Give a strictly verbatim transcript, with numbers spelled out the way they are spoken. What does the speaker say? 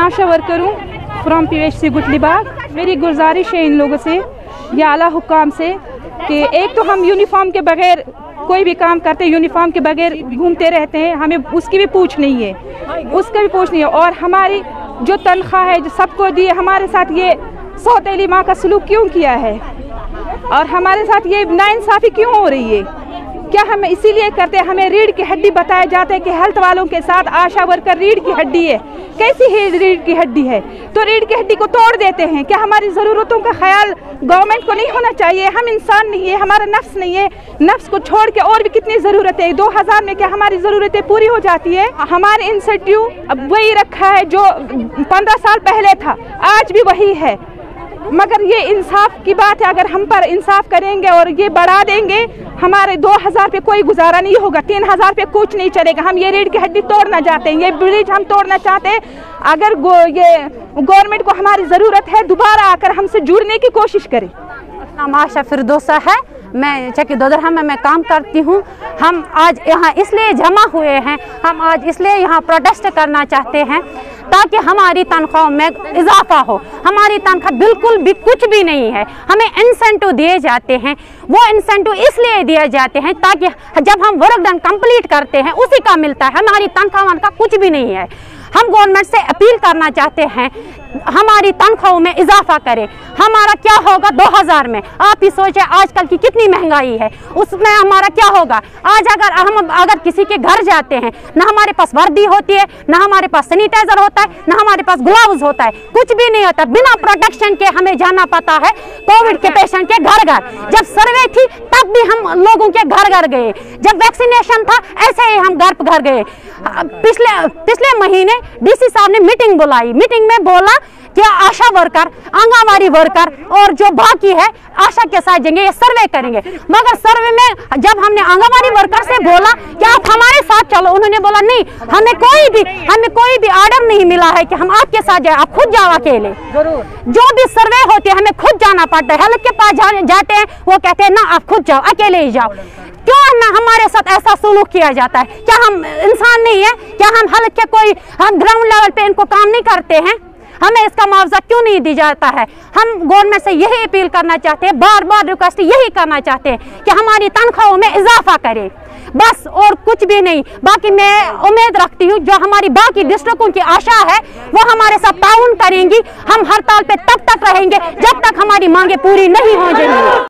आशा worker हूँ from PHC Gutlibagh. मेरी गुजारिश है इन लोगों से या आला हुक्काम से कि एक तो हम यूनिफॉर्म के बगैर कोई भी काम करते, यूनिफॉर्म के बगैर घूमते रहते हैं, हमें उसकी भी पूछ नहीं है, उसका भी पूछ नहीं है। और हमारी जो तनख्वाह है जो सबको दी, हमारे साथ ये सौतेली माँ का सलूक क्यों किया है और हमारे साथ ये नाइंसाफ़ी क्यों हो रही है? क्या हम इसीलिए करते हैं? हमें रीढ़ की हड्डी बताया जाता है कि हेल्थ वालों के साथ आशा वर्कर रीढ़ की हड्डी है। कैसी है रीढ़ की हड्डी है? तो रीढ़ की हड्डी को तोड़ देते हैं। क्या हमारी ज़रूरतों का ख्याल गवर्नमेंट को नहीं होना चाहिए? हम इंसान नहीं है, हमारा नफ्स नहीं है, नफ्स को छोड़ के और भी कितनी ज़रूरतें है? दो हज़ार में क्या हमारी ज़रूरतें पूरी हो जाती है? हमारे इंस्टीट्यूट अब वही रखा है जो पंद्रह साल पहले था, आज भी वही है। मगर ये इंसाफ की बात है, अगर हम पर इंसाफ करेंगे और ये बढ़ा देंगे, हमारे दो हज़ार पे कोई गुजारा नहीं होगा, तीन हज़ार पे कुछ नहीं चलेगा। हम ये रीढ़ की हड्डी तोड़ना चाहते हैं, ये ब्रिज हम तोड़ना चाहते हैं। अगर गो, ये गवर्नमेंट को हमारी ज़रूरत है, दोबारा आकर हमसे जुड़ने की कोशिश करें। नाम आशा फिरदौसा है, मैं चक्की दोदरहा में मैं काम करती हूँ। हम आज यहाँ इसलिए जमा हुए हैं, हम आज इसलिए यहाँ प्रोटेस्ट करना चाहते हैं ताकि हमारी तनख्वाह में इजाफा हो। हमारी तनख्वाह बिल्कुल भी कुछ भी नहीं है। हमें इंसेंटिव दिए जाते हैं, वो इंसेंटिव इसलिए दिए जाते हैं ताकि जब हम वर्क डन कंप्लीट करते हैं उसी का मिलता है। हमारी तनख्वाह का कुछ भी नहीं है। हम गवर्नमेंट से अपील करना चाहते हैं हमारी तनख्वाहों में इजाफा करें। हमारा क्या होगा दो हज़ार में? आप ही सोचें आजकल की कितनी महंगाई है, उसमें हमारा क्या होगा? आज अगर हम अगर किसी के घर जाते हैं, ना हमारे पास वर्दी होती है, ना हमारे पास सैनिटाइजर होता है, ना हमारे पास ग्लव्स होता है, कुछ भी नहीं होता। बिना प्रोटेक्शन के हमें जाना पड़ता है कोविड के पेशेंट के घर घर। जब सर्वे थी तब भी हम लोगों के घर घर गए, जब वैक्सीनेशन था ऐसे ही हम घर घर गए। पिछले पिछले महीने डीसी साहब ने मीटिंग बुलाई, मीटिंग में बोला कि आशा वर्कर, आंगनवाड़ी वर्कर और जो बाकी है आशा के साथ जाएंगे, ये सर्वे करेंगे। मगर सर्वे में जब हमने आंगनवाड़ी वर्कर से बोला कि आप हमारे साथ चलो, उन्होंने बोला नहीं, हमें कोई भी हमें कोई भी ऑर्डर नहीं मिला है कि हम आपके साथ जाए, आप खुद जाओ अकेले। जो भी सर्वे होती है हमें खुद जाना पड़ता है। हेल्थ के पास जाते हैं, वो कहते हैं ना आप खुद जाओ, अकेले ही जाओ। क्यों ना हमारे साथ ऐसा सलूक किया जाता है? क्या हम इंसान नहीं है? क्या हम हेल्थ के कोई हम ग्राउंड लेवल पे इनको काम नहीं करते हैं? हमें इसका मुआवजा क्यों नहीं दी जाता है? हम गवर्नमेंट से यही अपील करना चाहते हैं, बार बार रिक्वेस्ट यही करना चाहते हैं कि हमारी तनख्वाहों में इजाफा करें, बस, और कुछ भी नहीं। बाकी मैं उम्मीद रखती हूँ जो हमारी बाकी डिस्ट्रिक्टों की आशा है वो हमारे साथ ताउन करेंगी। हम हड़ताल पे तब तक रहेंगे जब तक हमारी मांगे पूरी नहीं हो जाएंगी।